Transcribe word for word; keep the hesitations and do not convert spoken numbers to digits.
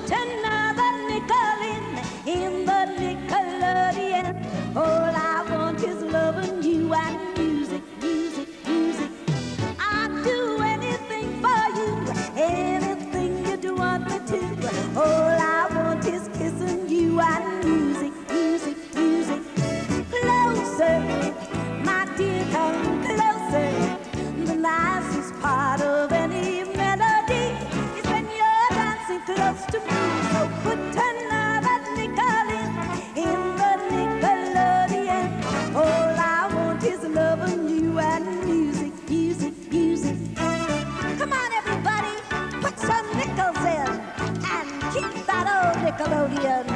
another nickel in, in the Nickelodeon. All I want is loving you and music, music, music. I'd do anything for you, anything you'd want me to. All I want is kissing you and music, music, music. Closer, my dear, come closer. The nicest part of any melody is when you're dancing close to me. So put another nickel in, in the Nickelodeon. All I want is loving you and music, music, music. Come on, everybody, put some nickels in and keep that old Nickelodeon.